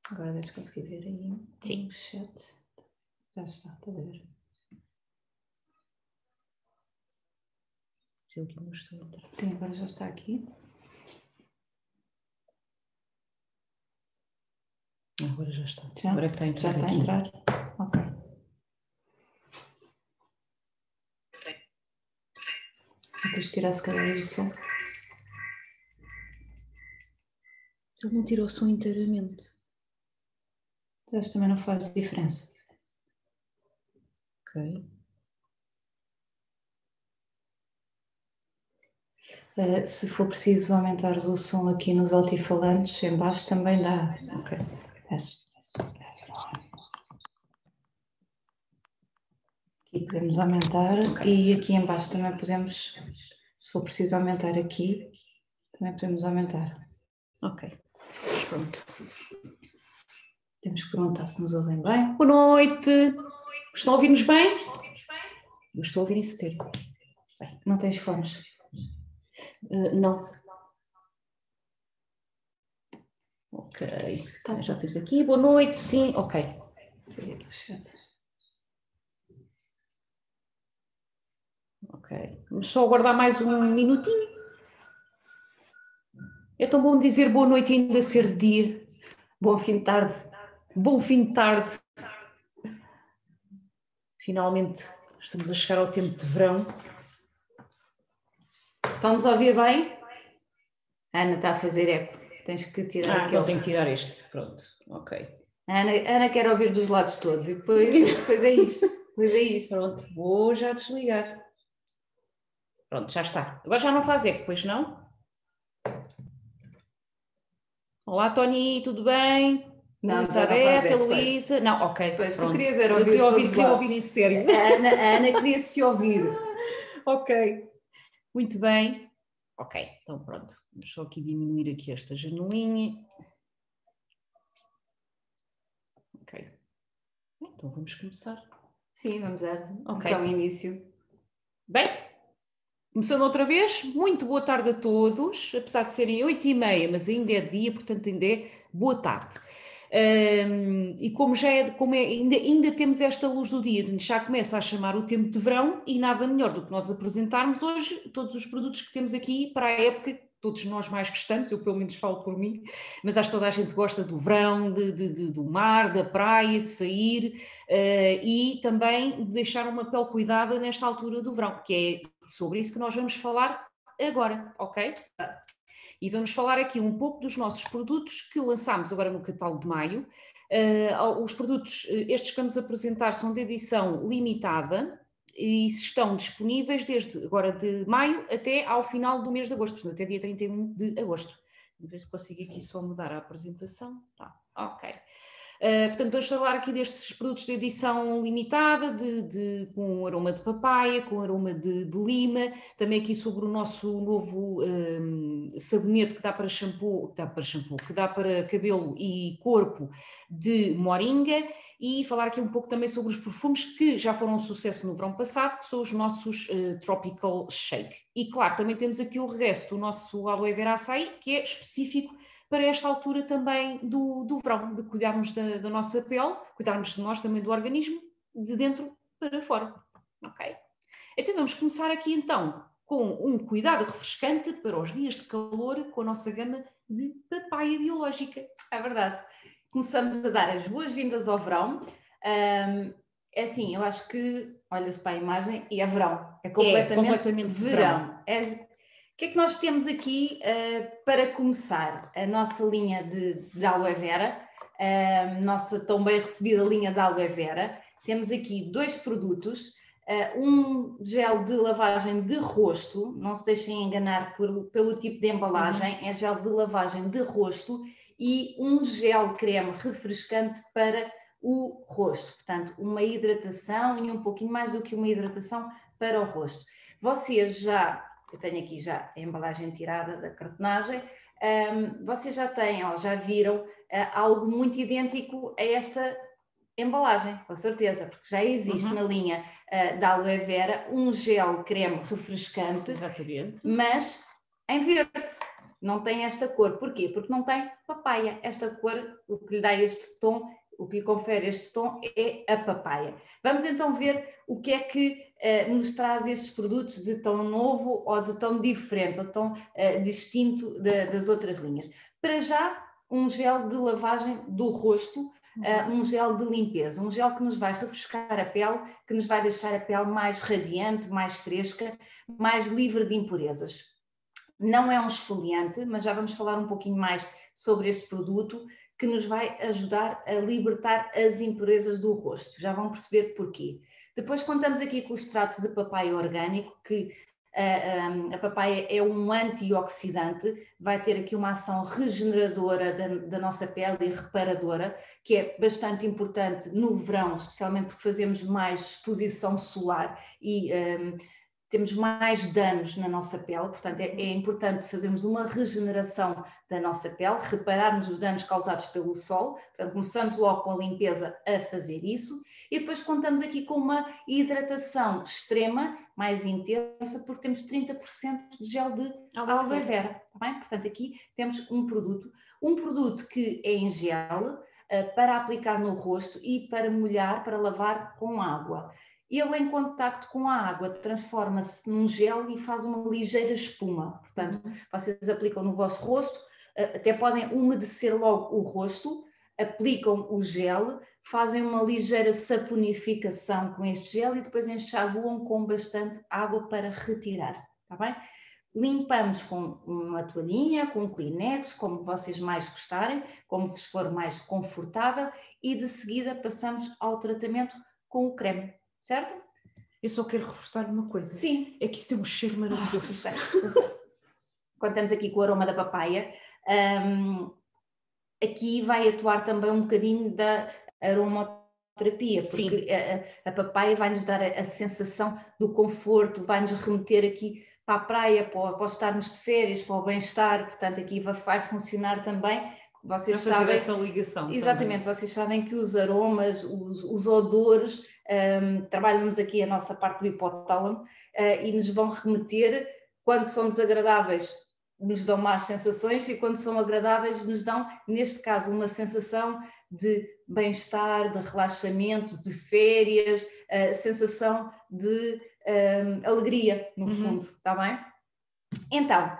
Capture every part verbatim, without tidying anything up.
Agora deves conseguir ver aí. Sim. No chat. Já está, estás a ver? Se eu aqui não estou a entrar. Sim, agora já está aqui. Agora já está. Já? Agora é que está a entrar Já está aqui. a entrar? Ok. Tens de tirar se calhar o som. Ele não tirou o som inteiramente. Mas também não faz diferença. Ok. Uh, se for preciso aumentar o som aqui nos altifalantes, em baixo também dá. Ok. Peço. Aqui podemos aumentar okay. E aqui em baixo também podemos, se for preciso aumentar aqui, também podemos aumentar. Ok. Pronto. Temos que perguntar se nos ouvem bem. Boa noite. Estão a ouvir-nos bem? Eu estou a ouvir em estéreo. Bem, não tens fones? Uh, não. Ok. Tá, já temos aqui. Boa noite, sim. Ok. Aqui o chat. Ok. Vamos só aguardar mais um minutinho. É tão bom dizer boa noite e ainda ser dia. Bom fim de tarde. Bom fim de tarde. Finalmente estamos a chegar ao tempo de verão. Estão-nos a ouvir bem? A Ana está a fazer eco. Tens que tirar Ah, aquele. então tenho que tirar este. Pronto. Ok. A Ana, a Ana quer ouvir dos lados todos e depois, depois é isto. Depois é isto. Pronto, vou já desligar. Pronto, já está. Agora já não faz eco, pois não? Olá, Tony, tudo bem? Não, Elizabeth, Luísa. Não, ok. Pois, pronto. tu querias era ouvir, eu queria ouvir, todos queria lados. ouvir em estéreo. A Ana, a Ana queria se ouvir. Ok. Muito bem. Ok, então pronto. Vamos só aqui diminuir aqui esta janelinha. Ok. Então vamos começar. Sim, vamos dar. Ok. Então, início. Bem, começando outra vez, muito boa tarde a todos, apesar de serem oito e meia, mas ainda é dia, portanto ainda é boa tarde. Um, e como já é, como é ainda, ainda temos esta luz do dia, já começa a chamar o tempo de verão e nada melhor do que nós apresentarmos hoje todos os produtos que temos aqui para a época que todos nós mais gostamos, eu pelo menos falo por mim, mas acho que toda a gente gosta do verão, de, de, de, do mar, da praia, de sair uh, e também de deixar uma pele cuidada nesta altura do verão, que é sobre isso que nós vamos falar agora, ok? E vamos falar aqui um pouco dos nossos produtos que lançámos agora no catálogo de maio. Uh, os produtos, estes que vamos apresentar são de edição limitada e estão disponíveis desde agora de maio até ao final do mês de agosto, portanto até dia trinta e um de agosto. Vamos ver se consigo aqui só mudar a apresentação. Tá, ok. Uh, portanto, vamos falar aqui destes produtos de edição limitada, de, de, com aroma de papaya, com aroma de, de lima, também aqui sobre o nosso novo um, sabonete que dá para shampoo, que dá para shampoo, que dá para cabelo e corpo de moringa, e falar aqui um pouco também sobre os perfumes que já foram um sucesso no verão passado, que são os nossos uh, Tropical Shake. E claro, também temos aqui o regresso do nosso Aloe Vera Açaí, que é específico para esta altura também do, do verão, de cuidarmos da, da nossa pele, cuidarmos de nós também do organismo, de dentro para fora, ok? Então vamos começar aqui então com um cuidado refrescante para os dias de calor com a nossa gama de papaya biológica. É verdade. Começamos a dar as boas-vindas ao verão. Um, é assim, eu acho que olha-se para a imagem e é verão. É completamente, é completamente verão. verão. É... O que é que nós temos aqui uh, para começar? A nossa linha de, de aloe vera, a nossa tão bem recebida linha de aloe vera. Temos aqui dois produtos, uh, um gel de lavagem de rosto, não se deixem enganar por, pelo tipo de embalagem, uhum. É gel de lavagem de rosto e um gel creme refrescante para o rosto. Portanto, uma hidratação e um pouquinho mais do que uma hidratação para o rosto. Vocês já... Eu tenho aqui já a embalagem tirada da cartonagem. Um, vocês já têm, ou já viram, uh, algo muito idêntico a esta embalagem, com certeza, porque já existe uhum. na linha uh, da aloe vera um gel creme refrescante, exatamente, mas em verde. não tem esta cor. Porquê? Porque não tem papaya. Esta cor, o que lhe dá este tom, o que lhe confere este tom é a papaya. Vamos então ver o que é que uh, nos traz estes produtos de tão novo ou de tão diferente, ou tão uh, distinto de, das outras linhas. Para já, um gel de lavagem do rosto, uh, um gel de limpeza, um gel que nos vai refrescar a pele, que nos vai deixar a pele mais radiante, mais fresca, mais livre de impurezas. Não é um esfoliante, mas já vamos falar um pouquinho mais sobre este produto, que nos vai ajudar a libertar as impurezas do rosto. Já vão perceber porquê. Depois contamos aqui com o extrato de papaya orgânico, que a, a, a papaya é um antioxidante, vai ter aqui uma ação regeneradora da, da nossa pele e reparadora, que é bastante importante no verão, especialmente porque fazemos mais exposição solar e um, temos mais danos na nossa pele, portanto é, é importante fazermos uma regeneração da nossa pele, repararmos os danos causados pelo sol, portanto começamos logo com a limpeza a fazer isso, e depois contamos aqui com uma hidratação extrema, mais intensa, porque temos trinta por cento de gel de aloe vera, tá bem? Portanto aqui temos um produto, um produto que é em gel, uh, para aplicar no rosto e para molhar, para lavar com água. Ele, em contacto com a água, transforma-se num gel e faz uma ligeira espuma. Portanto, vocês aplicam no vosso rosto, até podem umedecer logo o rosto, aplicam o gel, fazem uma ligeira saponificação com este gel e depois enxaguam com bastante água para retirar, está bem? Limpamos com uma toalhinha, com um Kleenex, como vocês mais gostarem, como vos for mais confortável, e de seguida passamos ao tratamento com o creme. Certo? Eu só quero reforçar uma coisa. Sim. É que isso tem um cheiro maravilhoso. Oh, quando estamos aqui com o aroma da papaya, um, aqui vai atuar também um bocadinho da aromaterapia, porque a, a papaya vai-nos dar a, a sensação do conforto, vai-nos remeter aqui para a praia, para, para estarmos de férias, para o bem-estar, portanto aqui vai, vai funcionar também. Vocês fazer sabem essa ligação. Exatamente, também. Vocês sabem que os aromas, os, os odores, um, trabalham-nos aqui a nossa parte do hipotálamo uh, e nos vão remeter, quando são desagradáveis, nos dão más sensações, e quando são agradáveis, nos dão, neste caso, uma sensação de bem-estar, de relaxamento, de férias, uh, sensação de um, alegria, no uhum. fundo, está bem? Então,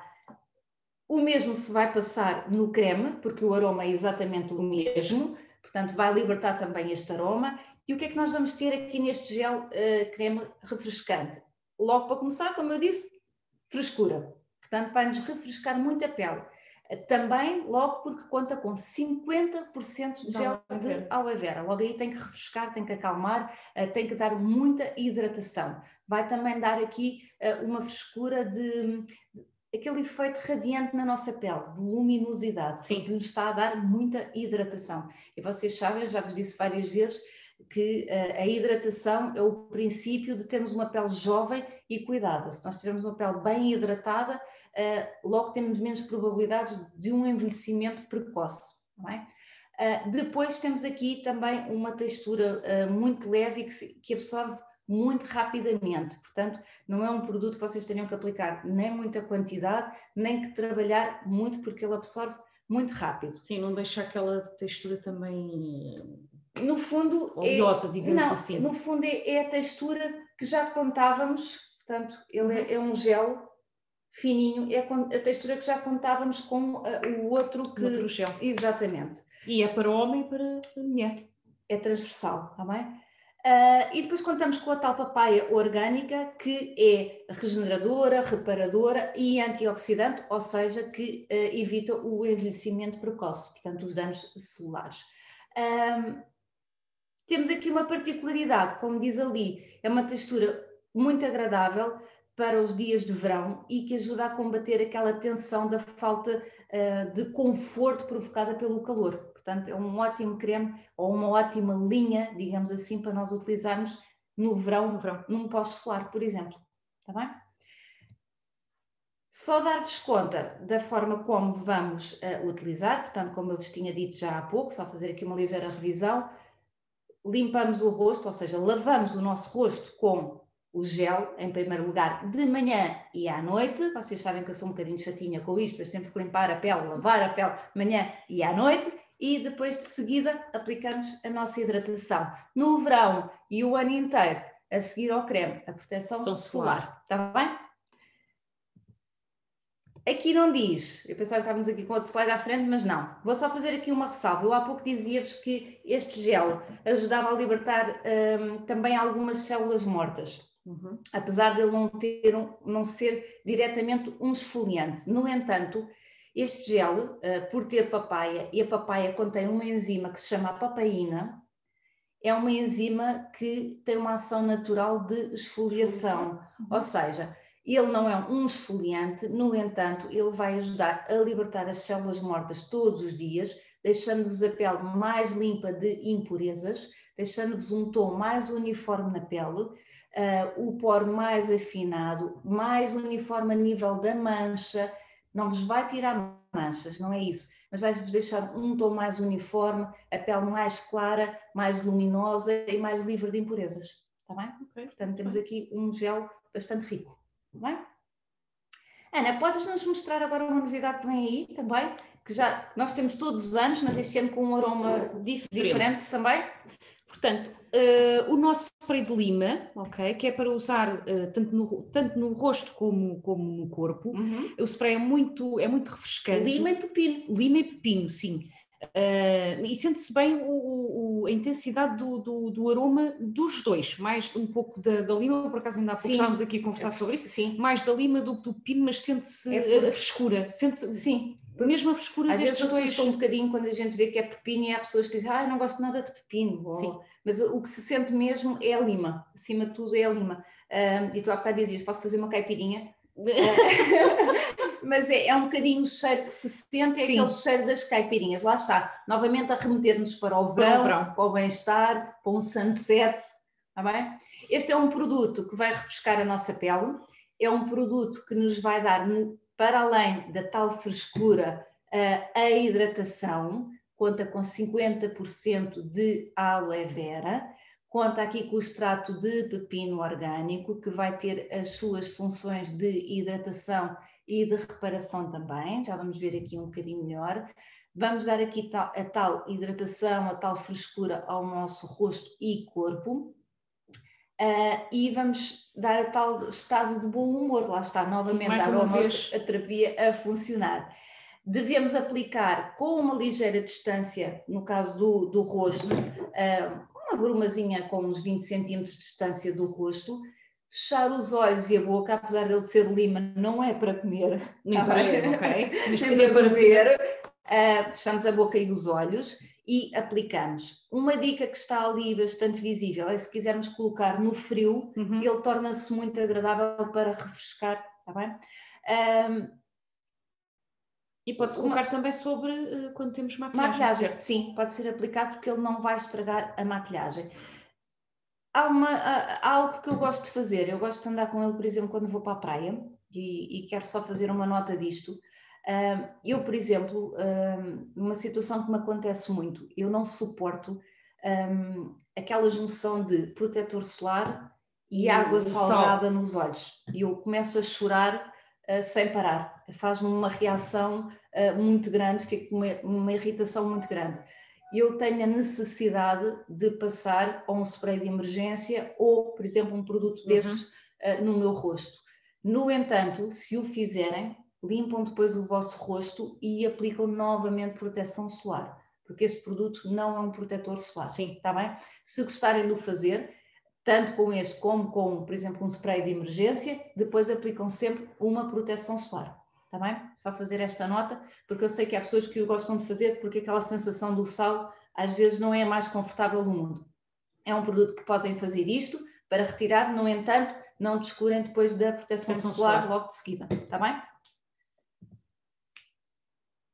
o mesmo se vai passar no creme, porque o aroma é exatamente o mesmo, portanto vai libertar também este aroma. E o que é que nós vamos ter aqui neste gel uh, creme refrescante? Logo para começar, como eu disse, frescura. Portanto vai-nos refrescar muito a pele. Uh, também logo porque conta com cinquenta por cento de gel de aloe vera. Logo aí tem que refrescar, tem que acalmar, uh, tem que dar muita hidratação. Vai também dar aqui uh, uma frescura de... de aquele efeito radiante na nossa pele, de luminosidade, Sim. que nos está a dar muita hidratação. E vocês sabem, eu já vos disse várias vezes, que uh, a hidratação é o princípio de termos uma pele jovem e cuidada. Se nós tivermos uma pele bem hidratada, uh, logo temos menos probabilidades de um envelhecimento precoce, não é? Uh, depois temos aqui também uma textura uh, muito leve e que, se, que absorve muito rapidamente, portanto não é um produto que vocês tenham que aplicar nem muita quantidade, nem que trabalhar muito, porque ele absorve muito rápido. Sim, não deixa aquela textura também... No fundo, oleosa, é, digamos não, assim. No fundo é, é a textura que já contávamos, portanto ele uhum. é, é um gel fininho, é a textura que já contávamos com uh, o outro que... O outro gel. Exatamente. E é para homem e para mulher. É transversal, está bem? Uh, e depois contamos com a tal papaya orgânica, que é regeneradora, reparadora e antioxidante, ou seja, que uh, evita o envelhecimento precoce, portanto os danos celulares. Um, temos aqui uma particularidade, como diz ali, é uma textura muito agradável para os dias de verão e que ajuda a combater aquela tensão da falta uh, de conforto provocada pelo calor. Portanto, é um ótimo creme ou uma ótima linha, digamos assim, para nós utilizarmos no verão, no verão, num pós-solar, por exemplo. Está bem? Só dar-vos conta da forma como vamos uh, utilizar, portanto, como eu vos tinha dito já há pouco, só fazer aqui uma ligeira revisão. Limpamos o rosto, ou seja, lavamos o nosso rosto com o gel, em primeiro lugar, de manhã e à noite. Vocês sabem que eu sou um bocadinho chatinha com isto, mas temos que limpar a pele, lavar a pele de manhã e à noite. E depois de seguida aplicamos a nossa hidratação. No verão e o ano inteiro, a seguir ao creme, a proteção São solar. Está bem? Aqui não diz, eu pensava que estávamos aqui com outro slide à frente, mas não. Vou só fazer aqui uma ressalva. Eu há pouco dizia-vos que este gel ajudava a libertar hum, também algumas células mortas. Uhum. Apesar de ele não, ter, não ser diretamente um esfoliante. No entanto, este gel, uh, por ter papaya, e a papaya contém uma enzima que se chama papaína, é uma enzima que tem uma ação natural de esfoliação. Uhum. Ou seja, ele não é um esfoliante, no entanto, ele vai ajudar a libertar as células mortas todos os dias, deixando-vos a pele mais limpa de impurezas, deixando-vos um tom mais uniforme na pele, uh, o poro mais afinado, mais uniforme a nível da mancha. Não vos vai tirar manchas, não é isso, mas vai-vos deixar um tom mais uniforme, a pele mais clara, mais luminosa e mais livre de impurezas. Está bem? Okay. Portanto, temos aqui um gel bastante rico. Está bem? Ana, podes-nos mostrar agora uma novidade que vem aí também, que já nós temos todos os anos, mas este ano com um aroma dif diferente também. Portanto, uh, o nosso spray de lima, ok, que é para usar uh, tanto, no, tanto no rosto como, como no corpo. Uhum. O spray é muito, é muito refrescante. Lima e pepino. Lima e pepino, sim. Uh, e sente-se bem o, o, a intensidade do, do, do aroma dos dois, mais um pouco da, da lima, por acaso ainda há pouco estávamos aqui a conversar sobre isso, sim. Mais da lima do que do pepino, mas sente-se é porque... a frescura, sente-se, sim. mesmo a frescura às destes vezes dois. assusta um bocadinho quando a gente vê que é pepino e há pessoas que dizem, ah, eu não gosto nada de pepino, ou... mas o que se sente mesmo é a lima, acima de tudo é a lima. Um, e tu há bocado dizias, posso fazer uma caipirinha? Mas é, é um bocadinho o cheiro que se sente, é Sim. aquele cheiro das caipirinhas, lá está, novamente a remeter-nos para o verão, para o, verão. Para o bem-estar, para um sunset, está bem? Este é um produto que vai refrescar a nossa pele, é um produto que nos vai dar, para além da tal frescura, a hidratação, conta com cinquenta por cento de aloe vera, conta aqui com o extrato de pepino orgânico, que vai ter as suas funções de hidratação e de reparação também, já vamos ver aqui um bocadinho melhor. Vamos dar aqui a tal hidratação, a tal frescura ao nosso rosto e corpo. Uh, e vamos dar a tal estado de bom humor, lá está, novamente Sim, a aromaterapia a funcionar. Devemos aplicar com uma ligeira distância, no caso do, do rosto, uh, uma brumazinha com uns vinte centímetros de distância do rosto, fechar os olhos e a boca, apesar dele ser lima, não é para comer, nem para beber, ok? Mas nem para beber, uh, fechamos a boca e os olhos e aplicamos. Uma dica que está ali bastante visível é se quisermos colocar no frio, uhum. ele torna-se muito agradável para refrescar, está bem? Um, E pode-se colocar uma... também sobre uh, quando temos maquilhagem. Maquilhagem, certo? Sim, pode ser aplicado porque ele não vai estragar a maquilhagem. Há, uma, há algo que eu gosto de fazer, eu gosto de andar com ele, por exemplo, quando vou para a praia e, e quero só fazer uma nota disto. Um, eu, por exemplo, um, uma situação que me acontece muito, eu não suporto um, aquela junção de protetor solar e, e água salgada sol. Nos olhos. E eu começo a chorar uh, sem parar. Faz-me uma reação uh, muito grande, fico com uma, uma irritação muito grande. Eu tenho a necessidade de passar ou um spray de emergência ou, por exemplo, um produto destes uhum. uh, no meu rosto. No entanto, se o fizerem, limpam depois o vosso rosto e aplicam novamente proteção solar, porque este produto não é um protetor solar. Sim. Está bem? Se gostarem de o fazer, tanto com este como com, por exemplo, um spray de emergência, depois aplicam sempre uma proteção solar. Está bem? Só fazer esta nota, porque eu sei que há pessoas que o gostam de fazer, porque aquela sensação do sal às vezes não é a mais confortável do mundo. É um produto que podem fazer isto para retirar, no entanto, não descurem depois da proteção, proteção solar, solar logo de seguida. Está bem?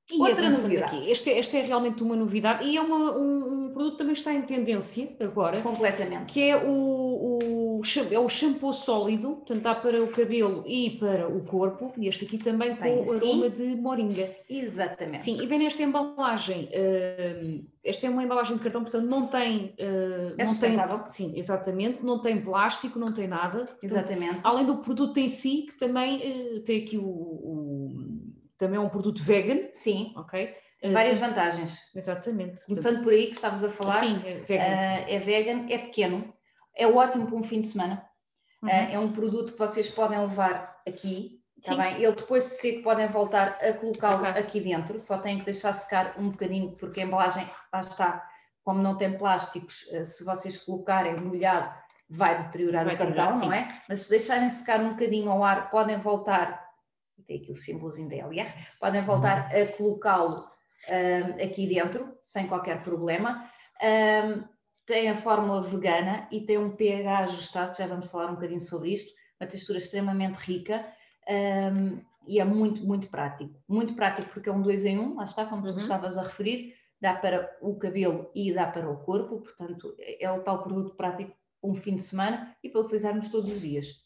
E Outra novidade. Aqui, este, é, este é realmente uma novidade e é uma, um, um produto que também está em tendência agora. Completamente. Que é o, o, é o shampoo sólido, portanto dá para o cabelo e para o corpo, e este aqui também Bem, com assim, aroma de moringa. Exatamente. Sim, e vem nesta embalagem, uh, esta é uma embalagem de cartão, portanto não tem... Uh, é não sustentável. tem, sim, exatamente, não tem plástico, não tem nada. Portanto, exatamente. Além do produto em si, que também uh, tem aqui o, o... também é um produto vegan. Sim. Ok. Várias portanto, vantagens. Exatamente. Começando por aí que estavas a falar. Sim, é vegan. Uh, é vegan, é pequeno, é ótimo para um fim de semana. Uhum. Uh, é um produto que vocês podem levar aqui, está bem? Ele depois de seco podem voltar a colocá-lo okay. aqui dentro, só têm que deixar secar um bocadinho, porque a embalagem, lá está, como não tem plásticos, uh, se vocês colocarem molhado, vai deteriorar vai o cartão, não é? Mas se deixarem secar um bocadinho ao ar, podem voltar, tem aqui o símbolozinho da L R, podem voltar uhum. a colocá-lo Um, aqui dentro, sem qualquer problema. Um, tem a fórmula vegana e tem um pH ajustado, já vamos falar um bocadinho sobre isto, uma textura extremamente rica um, e é muito, muito prático. Muito prático porque é um dois em um, lá está, como uhum. tu estavas a referir, dá para o cabelo e dá para o corpo, portanto é o tal produto prático um fim de semana e para utilizarmos todos os dias.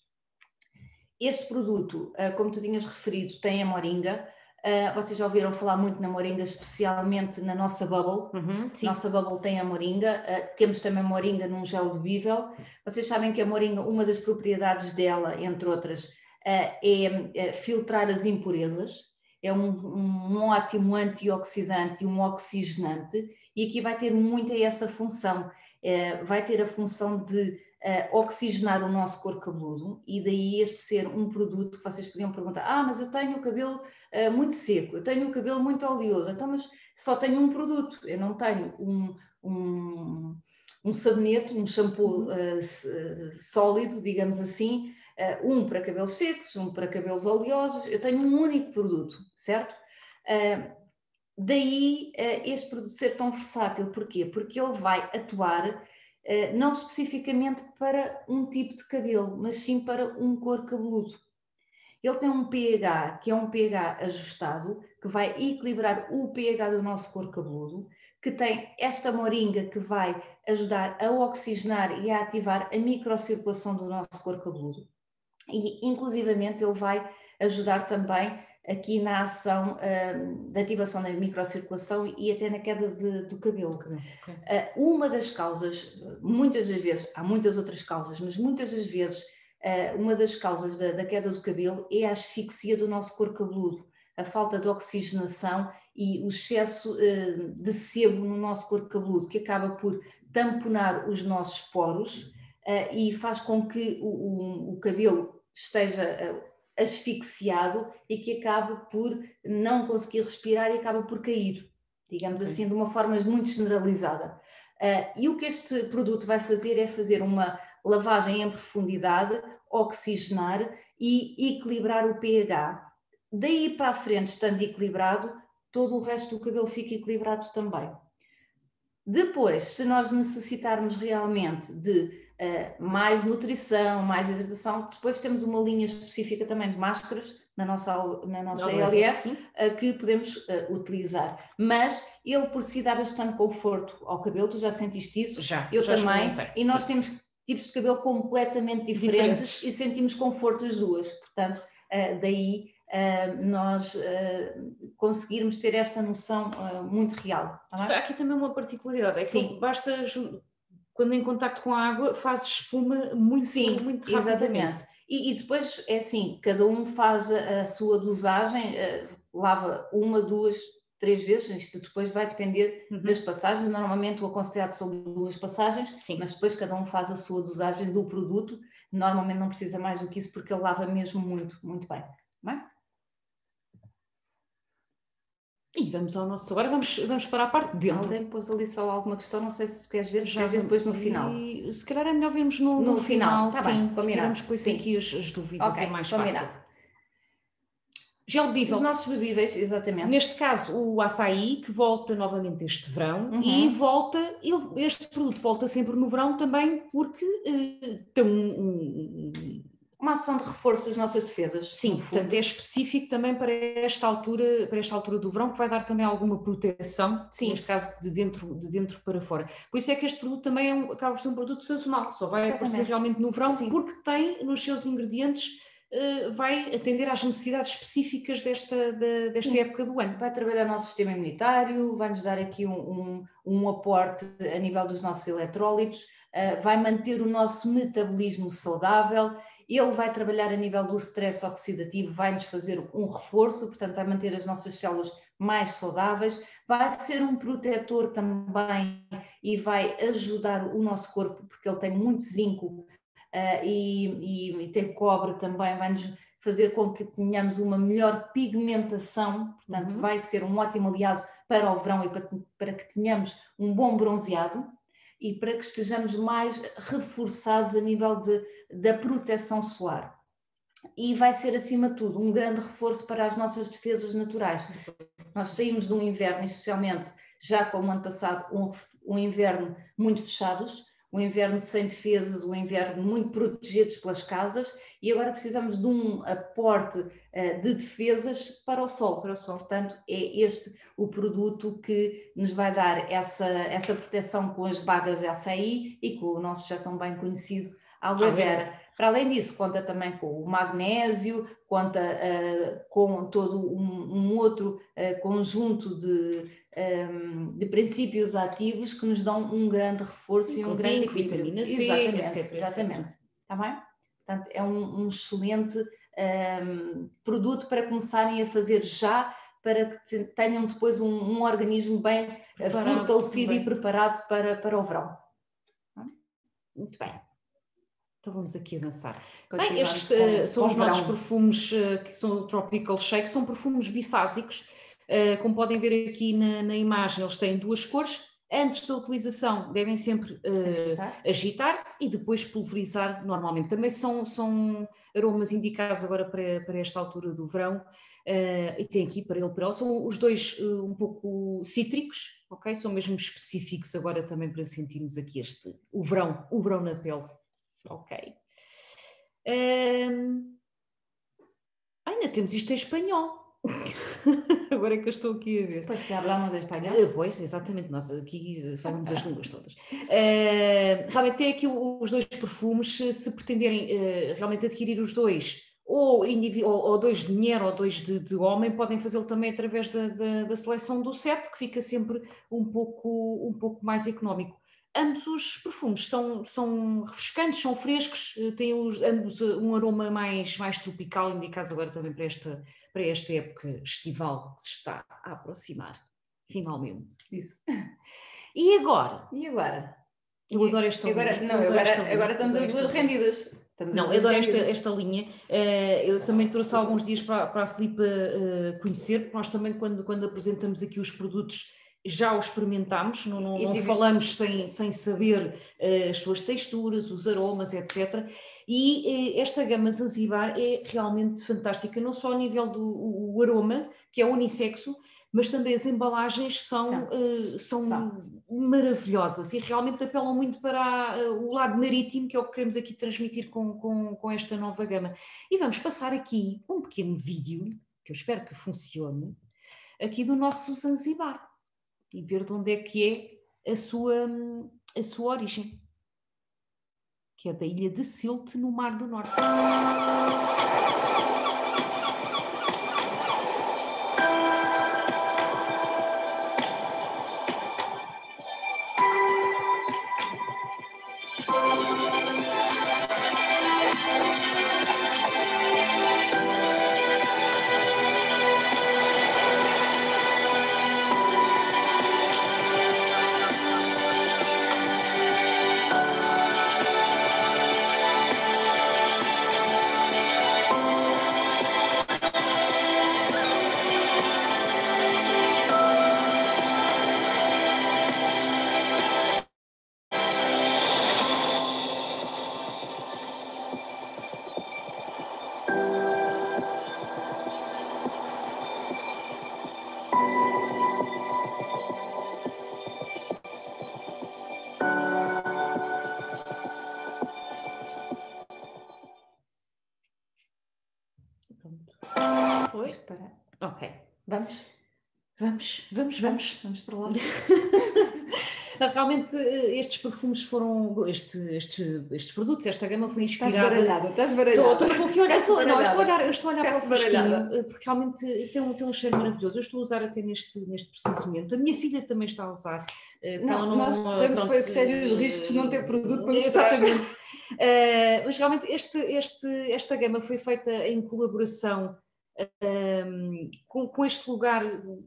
Este produto, como tu tinhas referido, tem a moringa. Uh, vocês já ouviram falar muito na moringa, especialmente na nossa bubble. Uhum, nossa bubble tem a moringa, uh, temos também a moringa num gel bebível. Vocês sabem que a moringa, uma das propriedades dela, entre outras, uh, é, é filtrar as impurezas, é um, um ótimo antioxidante e um oxigenante, e aqui vai ter muito essa função, uh, vai ter a função de Uh, oxigenar o nosso couro cabeludo, e daí este ser um produto que vocês podiam perguntar: ah, mas eu tenho o cabelo uh, muito seco, eu tenho o cabelo muito oleoso, então mas só tenho um produto, eu não tenho um, um, um sabonete, um shampoo uh, sólido, digamos assim, uh, um para cabelos secos, um para cabelos oleosos, eu tenho um único produto, certo? Uh, daí uh, este produto ser tão versátil, porquê? Porque ele vai atuar Uh, não especificamente para um tipo de cabelo, mas sim para um couro cabeludo. Ele tem um pH, que é um pH ajustado, que vai equilibrar o pH do nosso couro cabeludo, que tem esta moringa que vai ajudar a oxigenar e a ativar a microcirculação do nosso couro cabeludo. E, inclusivamente, ele vai ajudar também aqui na ação um, da ativação da microcirculação e até na queda de, do cabelo. Okay. Uh, uma das causas, muitas das vezes, há muitas outras causas, mas muitas das vezes uh, uma das causas da, da queda do cabelo é a asfixia do nosso couro cabeludo, a falta de oxigenação e o excesso uh, de sebo no nosso couro cabeludo, que acaba por tamponar os nossos poros uh, e faz com que o, o, o cabelo esteja uh, asfixiado e que acabe por não conseguir respirar e acaba por cair, digamos okay. assim, de uma forma muito generalizada. Uh, e o que este produto vai fazer é fazer uma lavagem em profundidade, oxigenar e equilibrar o pH. Daí para a frente, estando equilibrado, todo o resto do cabelo fica equilibrado também. Depois, se nós necessitarmos realmente de uh, mais nutrição, mais hidratação, depois temos uma linha específica também de máscaras na nossa, na nossa L R uh, que podemos uh, utilizar. Mas ele por si dá bastante conforto ao cabelo, tu já sentiste isso? Já, eu já também. E nós sim. temos tipos de cabelo completamente diferentes, diferentes. E sentimos conforto as duas. Portanto, uh, daí uh, nós uh, conseguirmos ter esta noção uh, muito real. Tá Há aqui também uma particularidade, é que Sim. basta, quando em contacto com a água, faz espuma muito, Sim, muito rapidamente. Exatamente. E, e depois é assim, cada um faz a, a sua dosagem, uh, lava uma, duas, três vezes, isto depois vai depender uhum. das passagens, normalmente o aconselhado são duas passagens, Sim. mas depois cada um faz a sua dosagem do produto, normalmente não precisa mais do que isso porque ele lava mesmo muito, muito bem. Não é? E vamos ao nosso. Agora vamos, vamos para a parte de dentro. Alguém pôs ali só alguma questão, não sei se queres ver, se queres ver depois no final. E, se calhar é melhor vermos no, no, no final. final, tá sim. Bem, combinado. Tiramos depois sim. aqui as, as dúvidas, okay, é mais combinado. fácil. Gel bebível. Os nossos bebíveis, exatamente. Neste caso, o açaí, que volta novamente este verão, uhum. e volta, este produto volta sempre no verão também, porque uh, tem um, um, uma ação de reforço das nossas defesas. Sim, portanto é específico também para esta altura, para esta altura do verão, que vai dar também alguma proteção, sim, neste caso de dentro, de dentro para fora. Por isso é que este produto também é um, acaba por ser um produto sazonal, só vai Exatamente. aparecer realmente no verão, sim, porque tem nos seus ingredientes, uh, vai atender às necessidades específicas desta, de, desta época do ano. Vai trabalhar o nosso sistema imunitário, vai-nos dar aqui um, um, um aporte a nível dos nossos eletrólitos, uh, vai manter o nosso metabolismo saudável. Ele vai trabalhar a nível do stress oxidativo, vai-nos fazer um reforço, portanto vai manter as nossas células mais saudáveis, vai ser um protetor também e vai ajudar o nosso corpo, porque ele tem muito zinco uh, e, e, e tem cobre também, vai-nos fazer com que tenhamos uma melhor pigmentação, portanto uhum. vai ser um ótimo aliado para o verão e para, para que tenhamos um bom bronzeado e para que estejamos mais reforçados a nível de, da proteção solar. E vai ser, acima de tudo, um grande reforço para as nossas defesas naturais. Nós saímos de um inverno, especialmente já como o ano passado, um, um inverno muito fechados, um inverno sem defesas, um inverno muito protegidos pelas casas, e agora precisamos de um aporte uh, de defesas para o sol, para o sol. Portanto, é este o produto que nos vai dar essa, essa proteção com as bagas de açaí e com o nosso já tão bem conhecido aloe vera. Para além disso, conta também com o magnésio, conta uh, com todo um, um outro uh, conjunto de, um, de princípios ativos que nos dão um grande reforço e, e um grande zinco, vitamina C, exatamente, etc. Exatamente. Está bem? Portanto, é um, um excelente um, produto para começarem a fazer já, para que tenham depois um, um organismo bem preparado, fortalecido bem. e preparado para, para o verão. Muito bem. Então vamos aqui avançar. Bem, estes uh, são os nossos perfumes uh, que são o Tropical Shake, são perfumes bifásicos, uh, como podem ver aqui na, na imagem, eles têm duas cores. Antes da utilização devem sempre uh, agitar. agitar e depois pulverizar normalmente. Também são, são aromas indicados agora para, para esta altura do verão, uh, e tem aqui para ele, para ele, são os dois uh, um pouco cítricos, ok? São mesmo específicos agora também para sentirmos aqui este, o verão, o verão na pele. Ok. Um, ainda temos isto em espanhol. Agora é que eu estou aqui a ver. Pois que hablamos de espanhol. Uh, pois, exatamente, nós aqui falamos as línguas todas. Uh, realmente tem aqui os dois perfumes, se pretenderem uh, realmente adquirir os dois, ou, ou, ou dois de mulher ou dois de, de homem, podem fazê-lo também através da, da, da seleção do set, que fica sempre um pouco, um pouco mais económico. Ambos os perfumes são, são refrescantes, são frescos, têm os, ambos um aroma mais, mais tropical, indicados agora também para esta, para esta época estival que se está a aproximar, finalmente. Isso. E agora? E agora? Eu adoro esta agora, linha. Não, agora, esta linha. Agora estamos as duas rendidas. Estamos não, eu adoro esta, esta linha. Uh, eu também trouxe há alguns dias para, para a Filipa uh, conhecer, porque nós também quando, quando apresentamos aqui os produtos já o experimentámos, não, não, não falamos sem, sem saber uh, as suas texturas, os aromas, etcétera. E uh, esta gama Zanzibar é realmente fantástica, não só a nível do o, o aroma, que é unissexo, mas também as embalagens são, são. Uh, são, são maravilhosas e realmente apelam muito para uh, o lado marítimo, que é o que queremos aqui transmitir com, com, com esta nova gama. E vamos passar aqui um pequeno vídeo, que eu espero que funcione, aqui do nosso Zanzibar. E ver de onde é que é a sua, a sua origem, que é da ilha de Sylte, no Mar do Norte. Oi? Para... Ok. Vamos? Vamos, vamos, vamos. Vamos para lá. Realmente estes perfumes foram, este, estes, estes produtos, esta gama foi inspirada... Estás baralhada, estás baralhada. Estou, estou, estou aqui a olhar, estou, não, estou a olhar, eu estou a olhar para o fresquinho, porque realmente tem um, tem um cheiro maravilhoso. Eu estou a usar até neste, neste preciso momento. A minha filha também está a usar. Não, não, nós temos foi sérios riscos de não ter produto para mostrar. Exatamente. uh, mas realmente este, este, esta gama foi feita em colaboração um, com, com este lugar...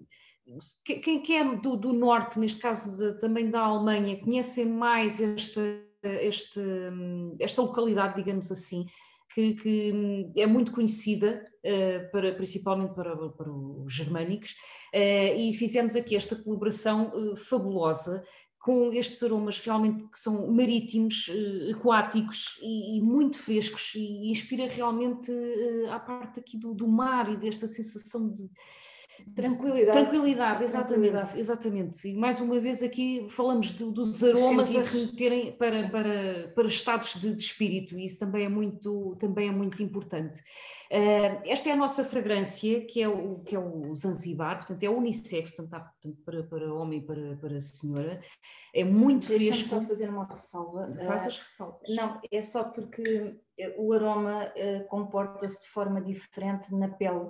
Quem, quem é do, do norte, neste caso de, também da Alemanha, conhecem mais esta, este, esta localidade, digamos assim, que, que é muito conhecida, uh, para, principalmente para, para os germânicos, uh, e fizemos aqui esta colaboração uh, fabulosa, com estes aromas realmente que são marítimos, uh, aquáticos e, e muito frescos, e inspira realmente uh, à parte aqui do, do mar e desta sensação de Tranquilidade. Tranquilidade, exatamente, Tranquilidade. exatamente. E mais uma vez aqui falamos de, dos aromas a remeterem para, para, para estados de, de espírito, e isso também é muito, também é muito importante. Uh, esta é a nossa fragrância, que é o, que é o Zanzibar, portanto é unissex, portanto, há, portanto, para, para homem e para, para senhora. É muito Deixa-me fresco. só fazer uma ressalva. Faz as ressalvas. Não, é só porque o aroma uh, comporta-se de forma diferente na pele.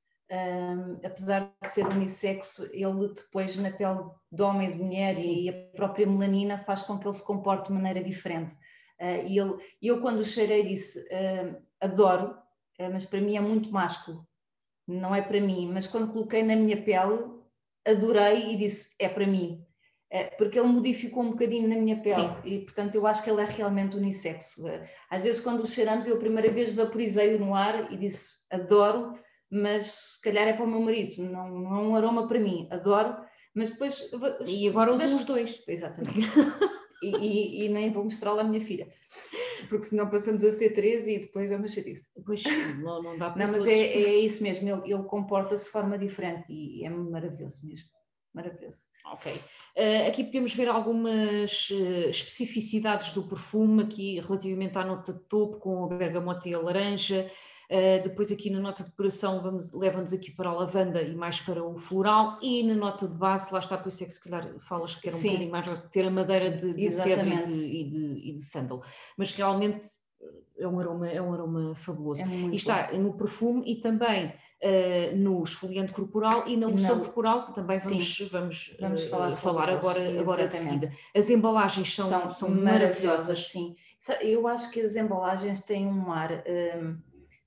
Um, apesar de ser unissexo, ele depois na pele de homem e de mulher, sim, e a própria melanina faz com que ele se comporte de maneira diferente. Uh, e ele, eu quando o cheirei disse, uh, adoro, uh, mas para mim é muito másculo, não é para mim, mas quando coloquei na minha pele, adorei e disse, é para mim, uh, porque ele modificou um bocadinho na minha pele, sim, e portanto eu acho que ele é realmente unissexo. Uh, às vezes quando o cheiramos, eu a primeira vez vaporizei-o no ar e disse, adoro, mas se calhar é para o meu marido, não, não é um aroma para mim, adoro, mas depois... E agora usam os dois. Exatamente. e, e, e nem vou mostrá-la à minha filha, porque senão passamos a ser três e depois é uma chatice. Pois, não, não dá para Não, mas todos. é, é isso mesmo, ele, ele comporta-se de forma diferente e é maravilhoso mesmo, maravilhoso. Ok. Uh, aqui podemos ver algumas uh, especificidades do perfume, aqui relativamente à nota de topo, com a bergamota e a laranja. Uh, depois aqui na nota de decoração leva-nos aqui para a lavanda e mais para o floral, e na nota de base, lá está, por isso é que se calhar falas que era um Sim. bocadinho mais ter a madeira de, de cedro e de, e, de, e de sândalo, mas realmente é um aroma, é um aroma fabuloso. É e está bom. No perfume e também uh, no esfoliante corporal e na loção corporal, que também vamos, vamos, vamos uh, falar, falar agora, agora de seguida. As embalagens são, são, são maravilhosas. maravilhosas. Sim. Eu acho que as embalagens têm um ar... Um,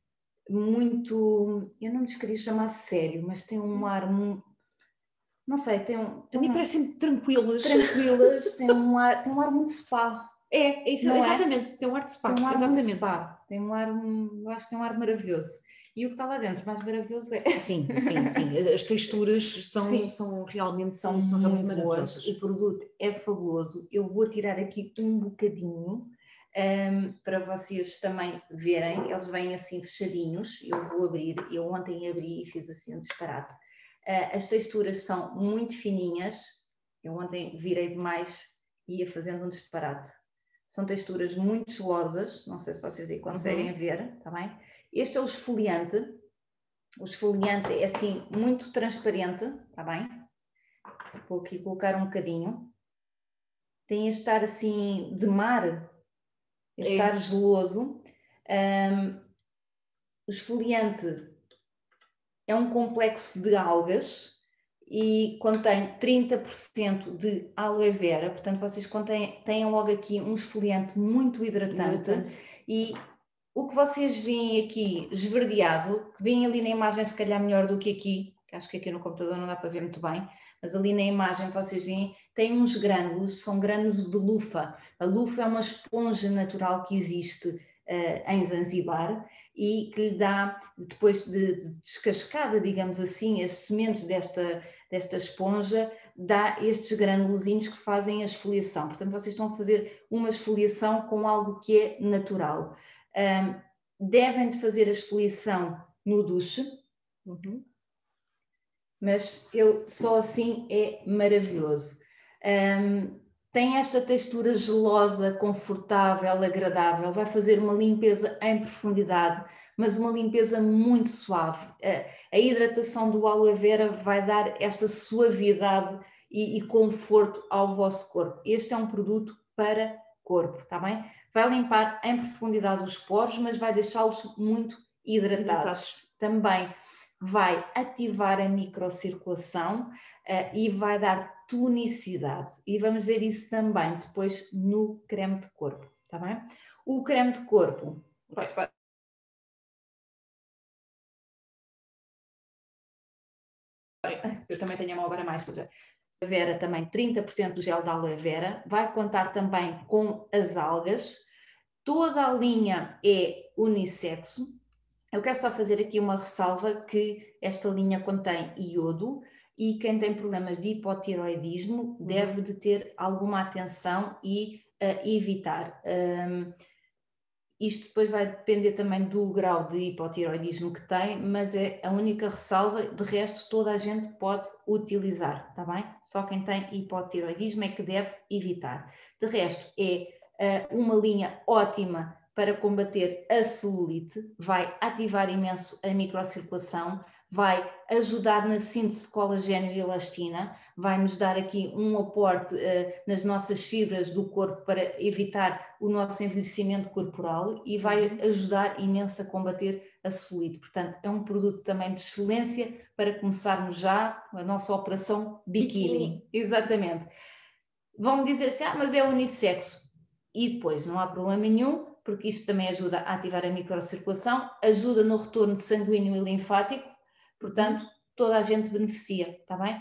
muito, eu não lhes queria chamar sério, mas tem um ar, não sei, tem um... A mim parecem tranquilas. Tranquilas, tem um ar, tem um ar muito spa. É, é isso, exatamente, é? Tem um ar de spa. Tem um ar exatamente. muito spa, tem um ar, eu acho que tem um ar maravilhoso. E o que está lá dentro, mais maravilhoso é. Sim, sim, sim, as texturas são, são realmente, são, são muito boas. O produto é fabuloso, eu vou tirar aqui um bocadinho, Um, para vocês também verem, eles vêm assim fechadinhos, eu vou abrir, eu ontem abri e fiz assim um disparate. Uh, as texturas são muito fininhas, eu ontem virei demais e ia fazendo um disparate. São texturas muito gelosas, não sei se vocês aí conseguem uhum. ver, está bem? Este é o esfoliante, o esfoliante é assim muito transparente, está bem? Vou aqui colocar um bocadinho. Tem a estar assim de mar, estar é. geloso. Um, o esfoliante é um complexo de algas e contém trinta por cento de aloe vera, portanto vocês contêm, têm logo aqui um esfoliante muito hidratante, hidratante. E o que vocês veem aqui esverdeado, que veem ali na imagem se calhar melhor do que aqui, que acho que aqui no computador não dá para ver muito bem, mas ali na imagem vocês veem, tem uns grânulos, são grânulos de lufa. A lufa é uma esponja natural que existe uh, em Zanzibar e que lhe dá, depois de, de descascada, digamos assim, as sementes desta, desta esponja, dá estes granulozinhos que fazem a esfoliação. Portanto, vocês estão a fazer uma esfoliação com algo que é natural. Um, devem de fazer a esfoliação no duche. Uhum. Mas ele só assim é maravilhoso. Um, tem esta textura gelosa, confortável, agradável, vai fazer uma limpeza em profundidade, mas uma limpeza muito suave. A hidratação do aloe vera vai dar esta suavidade e, e conforto ao vosso corpo. Este é um produto para corpo, está bem? Vai limpar em profundidade os poros, mas vai deixá-los muito hidratados. hidratados. Também vai ativar a microcirculação uh, e vai dar tonicidade. E vamos ver isso também depois no creme de corpo, está bem? O creme de corpo... Okay. Eu também tenho a mão agora mais suja. Aloe vera também, trinta por cento do gel da aloe vera. Vai contar também com as algas. Toda a linha é unissexo. Eu quero só fazer aqui uma ressalva que esta linha contém iodo e quem tem problemas de hipotiroidismo uhum. deve de ter alguma atenção e uh, evitar. Um, isto depois vai depender também do grau de hipotiroidismo que tem, mas é a única ressalva, de resto toda a gente pode utilizar, está bem? Só quem tem hipotiroidismo é que deve evitar. De resto é uh, uma linha ótima para combater a celulite, vai ativar imenso a microcirculação, vai ajudar na síntese de colagênio e elastina, vai nos dar aqui um aporte uh, nas nossas fibras do corpo para evitar o nosso envelhecimento corporal e vai ajudar imenso a combater a celulite. Portanto, é um produto também de excelência para começarmos já a nossa operação biquíni. biquíni. Exatamente. Vão-me dizer assim, ah, mas é unissexo. E depois, não há problema nenhum, porque isto também ajuda a ativar a microcirculação, ajuda no retorno sanguíneo e linfático, portanto, toda a gente beneficia, está bem?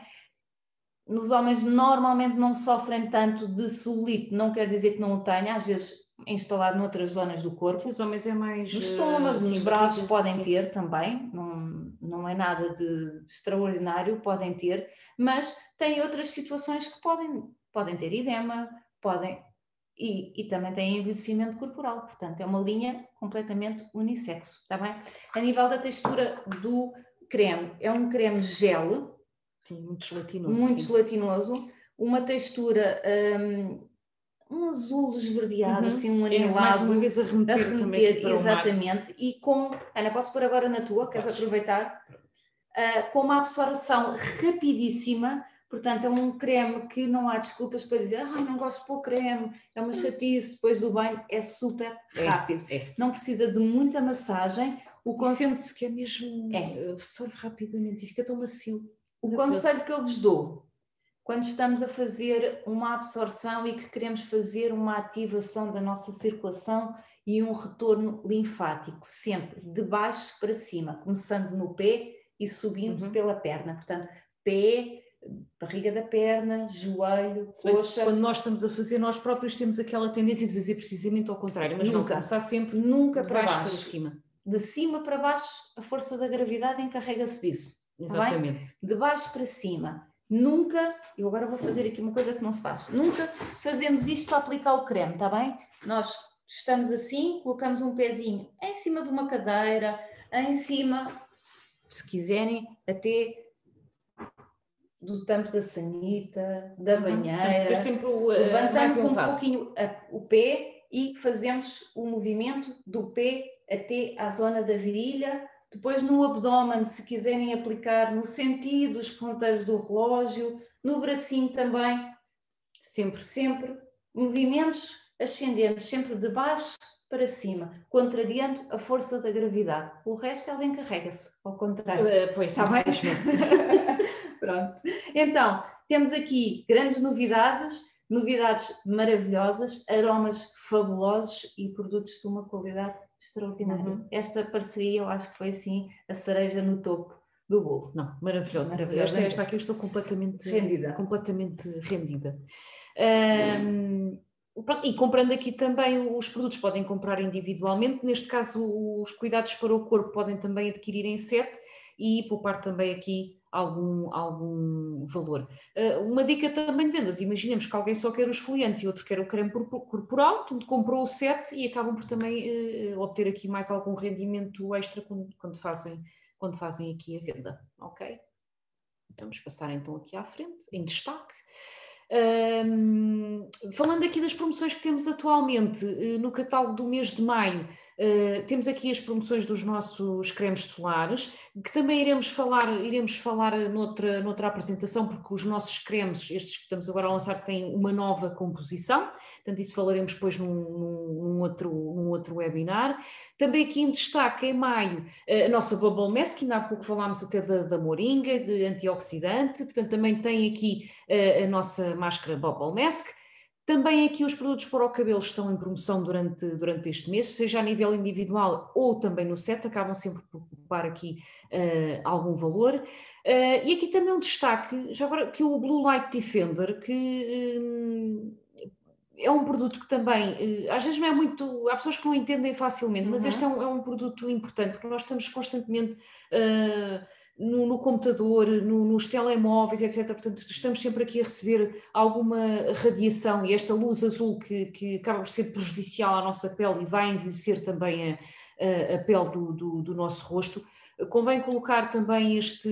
Nos homens normalmente não sofrem tanto de celulite, não quer dizer que não o tenha, às vezes instalado noutras zonas do corpo. Os homens é mais... No estômago, sim, nos braços sim. podem ter também, não, não é nada de extraordinário, podem ter, mas tem outras situações que podem, podem ter edema, podem... E, e também tem envelhecimento corporal, portanto é uma linha completamente unissexo, está bem? A nível da textura do creme, é um creme gel, sim, muito gelatinoso, muito sim. gelatinoso, uma textura, um, um azul esverdeado, uhum. assim um anelado. É, mais uma vez a remeter, a remeter também aqui para exatamente, e com, Ana, posso pôr agora na tua, queres Posso. aproveitar? Uh, com uma absorção rapidíssima. Portanto, é um creme que não há desculpas para dizer ah, não gosto de pôr creme, é uma chatice, depois do banho é super rápido. É, é. Não precisa de muita massagem. O conselho sente-se que é mesmo, é. absorve rapidamente e fica tão macio. O conselho que eu vos dou, quando estamos a fazer uma absorção e que queremos fazer uma ativação da nossa circulação e um retorno linfático, sempre de baixo para cima, começando no pé e subindo uhum. pela perna. Portanto, pé... barriga da perna, joelho, coxa. Quando nós estamos a fazer, nós próprios temos aquela tendência de fazer precisamente ao contrário, mas nunca, não, começar sempre nunca de para baixo, baixo para cima. De cima para baixo, a força da gravidade encarrega-se disso. Exatamente. Tá de baixo para cima. Nunca, eu agora vou fazer aqui uma coisa que não se faz, nunca fazemos isto para aplicar o creme, está bem? Nós estamos assim, colocamos um pezinho em cima de uma cadeira, em cima, se quiserem, até do tampo da sanita, da uhum. banheira, sempre o, uh, levantamos um pouquinho a, o pé e fazemos o movimento do pé até à zona da virilha, depois no abdômen, se quiserem aplicar no sentido dos ponteiros do relógio, no bracinho também, sempre, sempre, movimentos ascendentes, sempre de baixo para cima, contrariando a força da gravidade. O resto ela encarrega-se, ao contrário. Uh, pois, está bem? Pronto. Então, temos aqui grandes novidades, novidades maravilhosas, aromas fabulosos e produtos de uma qualidade extraordinária. Uhum. Esta parceria eu acho que foi assim a cereja no topo do bolo. Não, maravilhosa. Maravilhosa. Esta, esta aqui eu estou completamente rendida. Completamente rendida. Um, e comprando aqui também os produtos podem comprar individualmente, neste caso os cuidados para o corpo podem também adquirir em sete e poupar também aqui algum, algum valor. Uh, uma dica também de vendas, imaginemos que alguém só quer o esfoliante e outro quer o creme corporal, tudo comprou o set e acabam por também uh, obter aqui mais algum rendimento extra quando, quando, fazem, quando fazem aqui a venda, ok? Vamos passar então aqui à frente, em destaque. Um, falando aqui das promoções que temos atualmente, uh, no catálogo do mês de maio, uh, temos aqui as promoções dos nossos cremes solares, que também iremos falar, iremos falar noutra, noutra apresentação, porque os nossos cremes, estes que estamos agora a lançar, têm uma nova composição, portanto isso falaremos depois num, num, outro, num outro webinar. Também aqui em destaque, em maio, a nossa Bubble Mask, que ainda há pouco falámos até da, da moringa, de antioxidante, portanto também tem aqui a, a nossa máscara Bubble Mask. Também aqui os produtos para o cabelo estão em promoção durante, durante este mês, seja a nível individual ou também no set, acabam sempre por ocupar aqui uh, algum valor. Uh, e aqui também um destaque, já agora, que o Blue Light Defender, que... Um, é um produto que também, às vezes não é muito, há pessoas que não entendem facilmente, mas uhum. este é um, é um produto importante, porque nós estamos constantemente uh, no, no computador, no, nos telemóveis, etcétera. Portanto, estamos sempre aqui a receber alguma radiação e esta luz azul que, que acaba por ser prejudicial à nossa pele e vai envelhecer também a, a, a pele do, do, do nosso rosto. Convém colocar também este...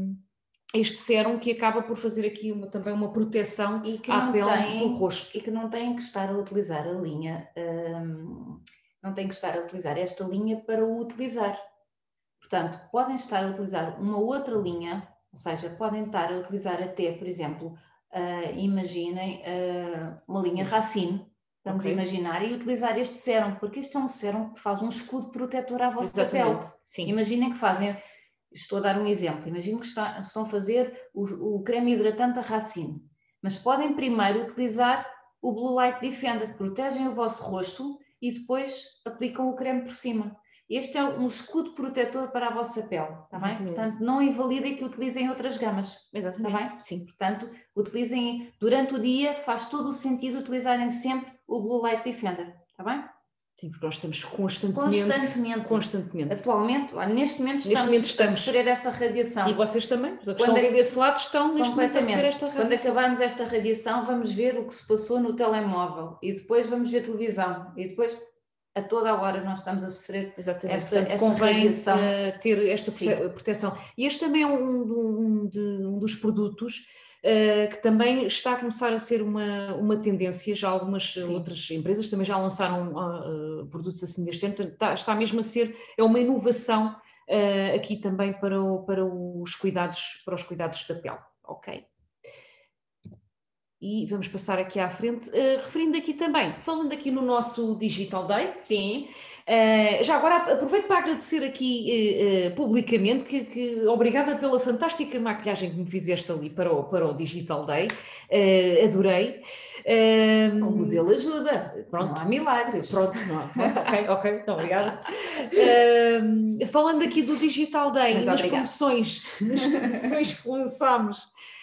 este sérum que acaba por fazer aqui uma, também uma proteção e que à pele tem, do rosto. E que não tem que estar a utilizar a linha, hum, não tem que estar a utilizar esta linha para o utilizar. Portanto, podem estar a utilizar uma outra linha, ou seja, podem estar a utilizar até, por exemplo, uh, imaginem uh, uma linha Racine, vamos okay. imaginar, e utilizar este sérum, porque este é um sérum que faz um escudo protetor à vossa Exatamente. pele. Sim. Imaginem que fazem... Estou a dar um exemplo. Imagino que está, estão a fazer o, o creme hidratante da Racine, mas podem primeiro utilizar o Blue Light Defender, que protegem o vosso rosto e depois aplicam o creme por cima. Este é um escudo protetor para a vossa pele, está bem? Portanto, não invalida que utilizem outras gamas. Exatamente. Está bem? Sim. Portanto, utilizem durante o dia, faz todo o sentido utilizarem sempre o Blue Light Defender, está bem? Sim, porque nós estamos constantemente... Constantemente. constantemente. Atualmente, olha, neste momento estamos, neste momento estamos a sofrer essa radiação. E vocês também, os que estão ali desse lado, estão neste momento a sofrer esta radiação. Quando acabarmos esta radiação, vamos ver o que se passou no telemóvel e depois vamos ver televisão e depois, a toda a hora, nós estamos a sofrer Exatamente. esta, Portanto, esta convém radiação. Uh, ter esta Sim. proteção. E este também é um, um, de, um dos produtos Uh, que também está a começar a ser uma, uma tendência, já algumas Sim. outras empresas também já lançaram uh, uh, produtos assim deste ano, está, está mesmo a ser, é uma inovação uh, aqui também para, o, para, os cuidados, para os cuidados da pele, ok? E vamos passar aqui à frente, uh, referindo aqui também, falando aqui no nosso Digital Day, sim. Uh, já agora aproveito para agradecer aqui uh, uh, publicamente que, que obrigada pela fantástica maquilhagem que me fizeste ali para o, para o Digital Day, uh, adorei. Uh, o modelo ajuda, pronto, não há milagres. Pronto, não, pronto, ok, ok, então, obrigada. Uh, falando aqui do Digital Day Mas e das promoções, das promoções que lançámos,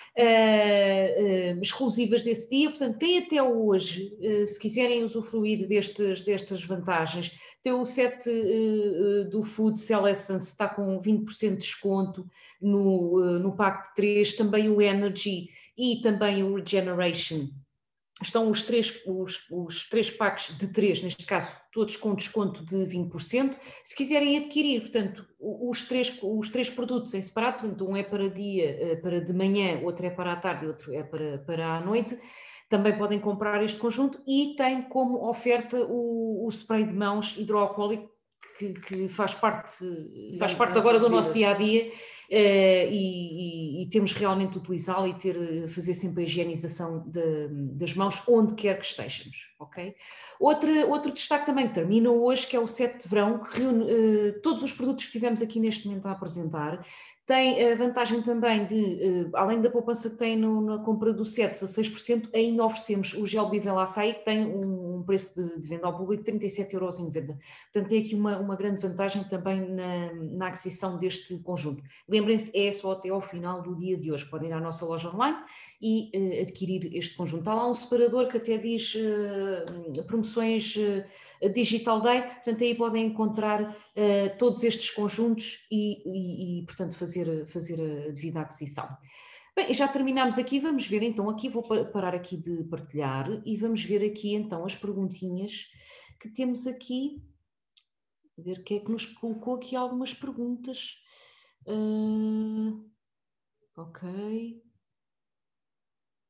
Uh, uh, exclusivas desse dia, portanto tem até hoje, uh, se quiserem usufruir destes, destas vantagens, tem o set uh, do Food Cell Essence, está com vinte por cento de desconto no, uh, no pack de três, também o Energy e também o Regeneration. Estão os três, os, os três packs de três, neste caso, todos com desconto de vinte por cento. Se quiserem adquirir, portanto, os três, os três produtos em separado, portanto, um é para dia, para de manhã, outro é para a tarde e outro é para, para a noite, também podem comprar este conjunto e tem como oferta o, o spray de mãos hidroalcoólico, que, que faz parte, faz parte agora do nosso dia-a-dia. Uh, e, e, e temos realmente de utilizá-lo e ter, fazer sempre a higienização de, das mãos onde quer que estejamos, ok? Outro, outro destaque também que termina hoje, que é o set de verão, que reúne uh, todos os produtos que tivemos aqui neste momento a apresentar. Tem a vantagem também de, uh, além da poupança que tem no, na compra do set, dezasseis por cento, ainda oferecemos o gel Bivel Açaí, que tem um, um preço de, de venda ao público de trinta e sete euros em venda. Portanto, tem aqui uma, uma grande vantagem também na, na aquisição deste conjunto. Lembrem-se, é só até ao final do dia de hoje. Podem ir à nossa loja online e uh, adquirir este conjunto. Há lá um separador que até diz uh, promoções uh, Digital Day, portanto aí podem encontrar uh, todos estes conjuntos e, e, e portanto, fazer, fazer a devida aquisição. Bem, já terminámos aqui, vamos ver então, aqui vou parar aqui de partilhar e vamos ver aqui então as perguntinhas que temos aqui. Ver quem é que nos colocou aqui algumas perguntas. Uh, ok. Ah,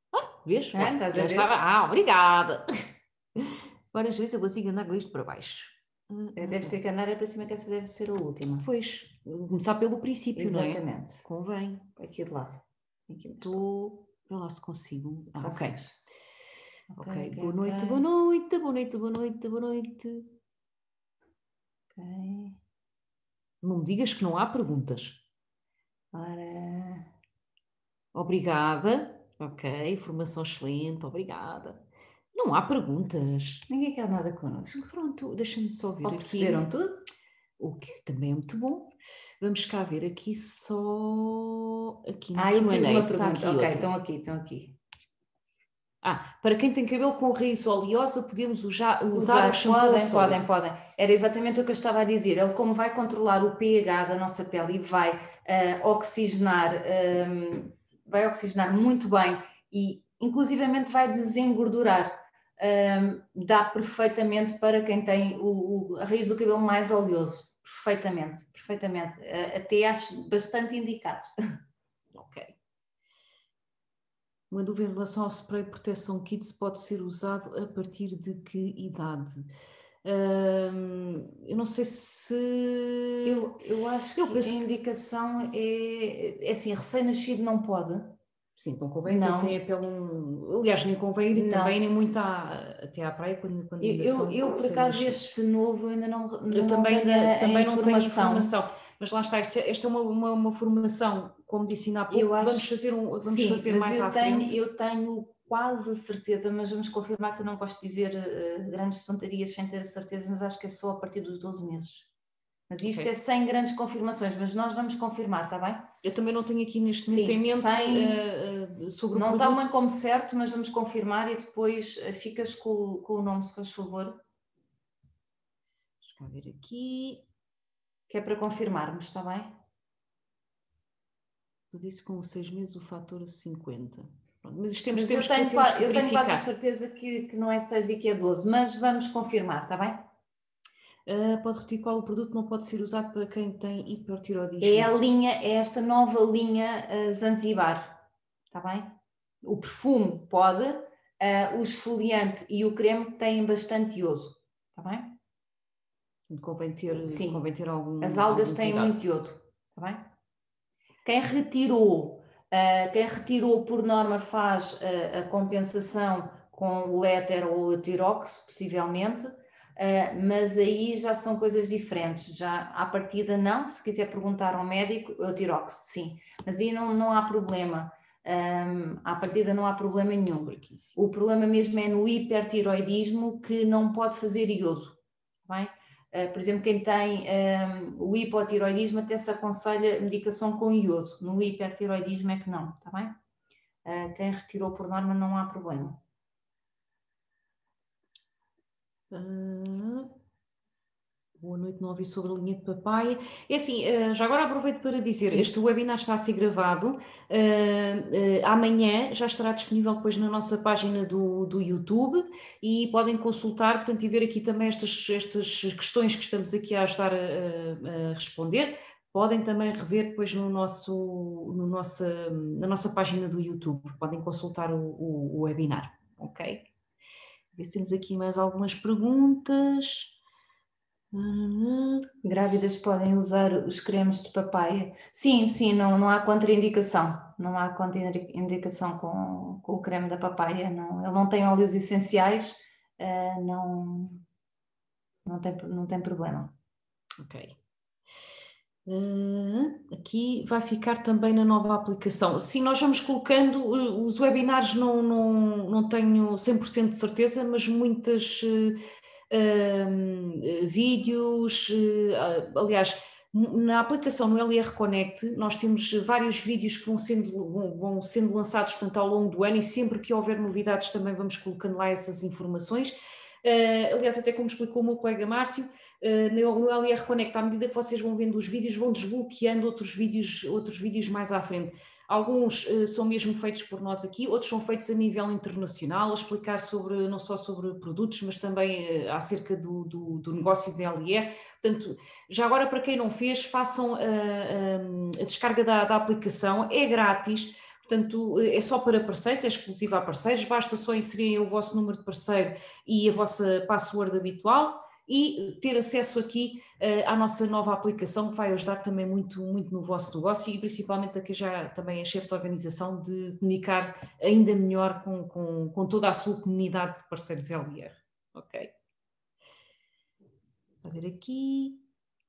Vês? Ah, Ó, estás já a ver? estava. Ah, obrigada. Agora deixa eu ver se eu consigo andar com isto para baixo. Deves ter que andar é para cima, que essa deve ser a última. Pois, começar pelo princípio, não é? Exatamente. Convém. Aqui de lado. Aqui mais Tu, vê lá se consigo. Ah, ok. Consegues. Ok, ok, boa ok. noite, boa noite, boa noite, boa noite, boa noite. Ok. Não me digas que não há perguntas. Ora, Obrigada. Ok, formação excelente, obrigada. Não há perguntas. ninguém quer nada connosco. Pronto, deixa-me só ver Ou aqui. perceberam tudo? O que também é muito bom. Vamos cá ver aqui só aqui no Ah, eu fiz Q and A. uma Está pergunta. aqui Ok, outro. estão aqui, estão aqui. Ah, para quem tem cabelo com raiz oleosa, podemos usar, usar, Usar, o shampoo podem, sólido. podem, podem. Era exatamente o que eu estava a dizer. Ele, como vai controlar o pH da nossa pele e vai ah, oxigenar, ahm, vai oxigenar muito bem e, inclusivamente, vai desengordurar. Ahm, dá perfeitamente para quem tem o, o- a raiz do cabelo mais oleoso. Perfeitamente, perfeitamente. Ah, até acho bastante indicado. Ok. Uma dúvida em relação ao spray de proteção Kids pode ser usado a partir de que idade? Hum, eu não sei se... Eu, eu acho Eu que a penso que... indicação é, é assim, recém-nascido não pode. Sim, então convém que ele Não. tenha pele... um- Aliás, nem convém ir Não. também nem muito à, até à praia quando, quando ainda Eu, são eu por acaso, recém-nascidos. este novo ainda não, não, Eu também, tenho ainda, a, também a não tenho informação. informação, mas lá está, esta, esta é uma, uma, uma formação, como disse ainda há pouco, Eu acho, vamos fazer, um, vamos sim, fazer mas mais eu à tenho, frente. eu tenho quase a certeza, mas vamos confirmar, que eu não gosto de dizer uh, grandes tonterias sem ter a certeza, mas acho que é só a partir dos doze meses. Mas isto Okay. é sem grandes confirmações, mas nós vamos confirmar, está bem? Eu também não tenho aqui neste momento Sim, em mente sem, uh, uh, sobre não o produto. Não tomem como certo, mas vamos confirmar e depois uh, ficas com, com o nome, se faz favor. Deixa eu ver aqui. Que é para confirmarmos, está bem? Tu disse com seis meses o fator cinquenta. Pronto, mas isto temos, mas temos, eu tenho, que, temos que eu tenho quase a verificar. certeza que, que não é seis e que é doze, mas vamos confirmar, está bem? Uh, pode repetir qual o produto não pode ser usado para quem tem hipertiroidismo? É a linha, é esta nova linha uh, Zanzibar, está bem? O perfume pode, uh, o esfoliante e o creme têm bastante iodo, está bem? Convém ter, Sim, convém ter algum as algas algum têm cuidado. muito iodo, está bem? Quem retirou, uh, quem retirou por norma faz uh, a compensação com o Léter ou o Tirox, possivelmente, uh, mas aí já são coisas diferentes. Já à partida não, se quiser perguntar ao médico, o Tirox, sim, mas aí não, não há problema. Um, à partida não há problema nenhum. O problema mesmo é no hipertiroidismo, que não pode fazer iodo, bem? Uh, por exemplo, quem tem um, o hipotiroidismo até se aconselha medicação com iodo. No hipertiroidismo é que não, está bem? Uh, quem retirou por norma não há problema. Uh, boa noite, não ouvi sobre a linha de papaya. É assim, uh, já agora aproveito para dizer, Sim. Este webinar está a ser gravado. Uh, uh, amanhã já estará disponível depois na nossa página do, do YouTube e podem consultar, portanto, e ver aqui também estas, estas questões que estamos aqui a ajudar a, a responder. Podem também rever depois no nosso, no nossa, na nossa página do YouTube. Podem consultar o, o, o webinar, ok? Ver se temos aqui mais algumas perguntas. Uhum. Grávidas podem usar os cremes de papaya? Sim, sim, não, não há contraindicação. Não há contraindicação com, com o creme da papaya. Não, ele não tem óleos essenciais, uh, não, não, tem, não tem problema. Ok. Uh, aqui vai ficar também na nova aplicação. Sim, nós vamos colocando, uh, os webinars não, não, não tenho cem por cento de certeza, mas muitas uh, uh, vídeos, uh, aliás, na aplicação no L R Connect nós temos vários vídeos que vão sendo, vão, vão sendo lançados, portanto, ao longo do ano, e sempre que houver novidades também vamos colocando lá essas informações. Uh, aliás, até como explicou o meu colega Márcio, uh, no, no L R Connect, à medida que vocês vão vendo os vídeos, vão desbloqueando outros vídeos, outros vídeos mais à frente. Alguns uh, são mesmo feitos por nós aqui, outros são feitos a nível internacional, a explicar sobre, não só sobre produtos, mas também uh, acerca do, do, do negócio de L R. Portanto, já agora, para quem não fez, façam a, a, a descarga da, da aplicação, é grátis. portanto é só para parceiros, é exclusivo a parceiros, basta só inserirem o vosso número de parceiro e a vossa password habitual e ter acesso aqui uh, à nossa nova aplicação, que vai ajudar também muito, muito no vosso negócio e principalmente aqui já também a chefe de organização de comunicar ainda melhor com, com, com toda a sua comunidade de parceiros L I R. Ok. A ver aqui...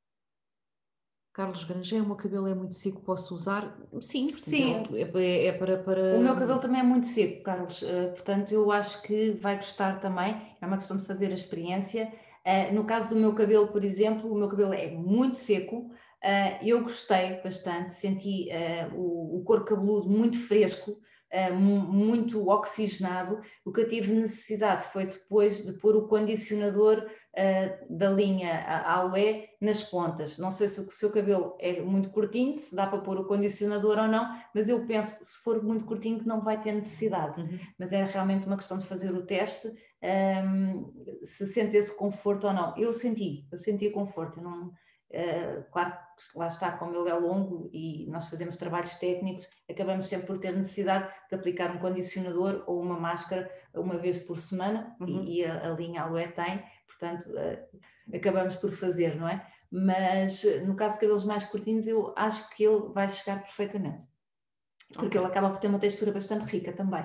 Carlos Granger, o meu cabelo é muito seco, posso usar? Sim, portanto, Sim. É, é, é para, para... O meu cabelo também é muito seco, Carlos, uh, portanto eu acho que vai gostar também, é uma questão de fazer a experiência. Uh, no caso do meu cabelo, por exemplo, o meu cabelo é muito seco, uh, eu gostei bastante, senti uh, o, o couro cabeludo muito fresco, uh, muito oxigenado. O que eu tive necessidade foi depois de pôr o condicionador uh, da linha Aloe nas pontas. Não sei se o seu cabelo é muito curtinho, se dá para pôr o condicionador ou não, mas eu penso que se for muito curtinho que não vai ter necessidade. Uhum. Mas é realmente uma questão de fazer o teste, um, se sente esse conforto ou não. Eu senti, eu senti conforto. Eu não, uh, claro que lá está, como ele é longo e nós fazemos trabalhos técnicos, acabamos sempre por ter necessidade de aplicar um condicionador ou uma máscara uma vez por semana, uhum. e, e a, a linha Aloe tem, portanto uh, acabamos por fazer, não é? Mas no caso de cabelos mais curtinhos eu acho que ele vai chegar perfeitamente, porque okay. ele acaba por ter uma textura bastante rica também.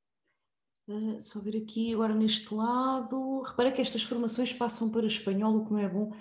Uh, só ver aqui agora neste lado, repara que estas formações passam para espanhol, o que não é bom.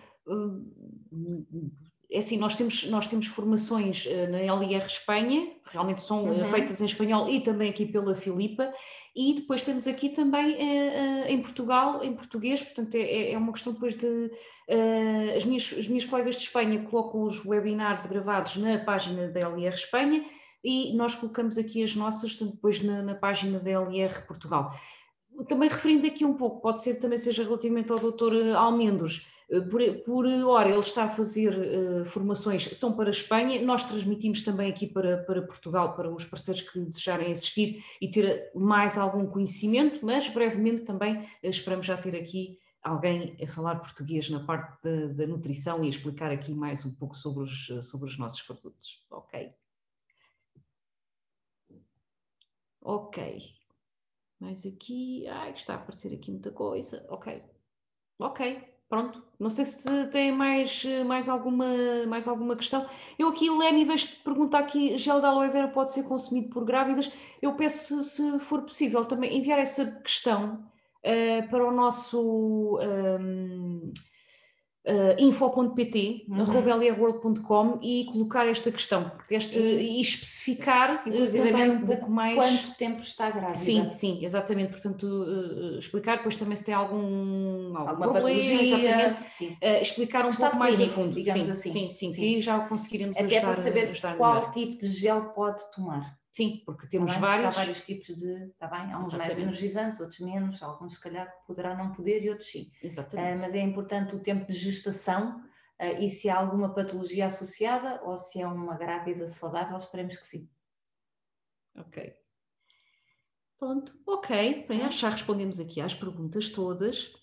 Uh, é assim, nós temos, nós temos formações uh, na L I R Espanha, realmente são uhum. uh, feitas em espanhol e também aqui pela Filipa, e depois temos aqui também uh, uh, em Portugal, em português, portanto é, é uma questão depois de... Uh, as, minhas, as minhas colegas de Espanha colocam os webinars gravados na página da L I R Espanha, e nós colocamos aqui as nossas depois na, na página da L I R Portugal. Também referindo aqui um pouco, pode ser também seja relativamente ao doutor Almendros, por, por hora ele está a fazer uh, formações, são para a Espanha, nós transmitimos também aqui para, para Portugal, para os parceiros que desejarem assistir e ter mais algum conhecimento, mas brevemente também uh, esperamos já ter aqui alguém a falar português na parte da, da nutrição e a explicar aqui mais um pouco sobre os, sobre os nossos produtos. Ok. Ok, mais aqui, ai que está a aparecer aqui muita coisa, ok, ok, pronto, não sei se tem mais, mais, alguma, mais alguma questão. Eu aqui, Leni, vejo-te perguntar aqui, gel de aloe vera pode ser consumido por grávidas? Eu peço, se for possível, também enviar essa questão uh, para o nosso... Um, Uh, info ponto pt, uhum. arroba l r world ponto com e colocar esta questão porque este, e, e especificar também um pouco mais quanto tempo está grávida. Sim, sim, exatamente, portanto uh, explicar depois também se tem algum, algum alguma problema, patologia, sim. Uh, explicar um Estado pouco mais clínico, a fundo, digamos sim, assim. Sim, sim, sim. que já conseguiremos até ajudar, para saber ajudar qual melhor. tipo de gel pode tomar. Sim, porque temos tá vários. Há vários tipos de, está bem? Há uns Exatamente. mais energizantes, outros menos, alguns se calhar poderá não poder e outros sim. Exatamente. Uh, mas é importante o tempo de gestação uh, e se há alguma patologia associada ou se é uma grávida saudável, esperemos que sim. Ok. Pronto, ok, bem, acho que já respondemos aqui às perguntas todas.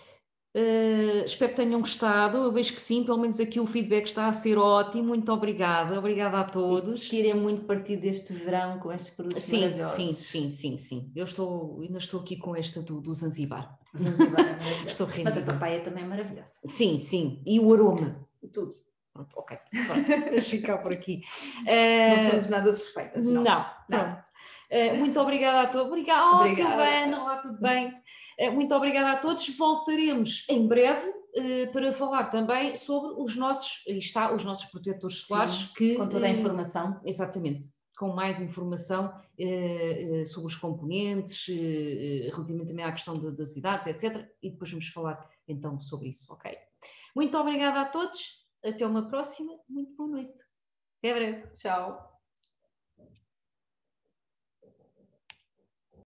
Uh, espero que tenham gostado, eu vejo que sim, pelo menos aqui o feedback está a ser ótimo, muito obrigada, obrigada a todos. E tirem muito partido deste verão com estes produtos sim, maravilhosos. Sim, sim, sim, sim, eu estou, ainda estou aqui com esta do, do Zanzibar. O Zanzibar é maravilhoso. Estou Mas a papaya também é maravilhosa. Sim, sim, e o aroma. Tudo. Pronto, ok, pronto, deixa ficar por aqui. Uh, não somos nada suspeitas, não. Não, pronto. Uh, muito obrigada a todos. Obrigada, oh, obrigada. Silvana, olá, tudo bem? Uh, muito obrigada a todos. Voltaremos em breve uh, para falar também sobre os nossos, aí está, os nossos protetores solares. Sim, que, com toda a uh, informação. Exatamente, com mais informação uh, uh, sobre os componentes, uh, uh, relativamente também à questão de, das idades, etcétera. E depois vamos falar então sobre isso, ok? Muito obrigada a todos. Até uma próxima. Muito boa noite. Até breve. Tchau.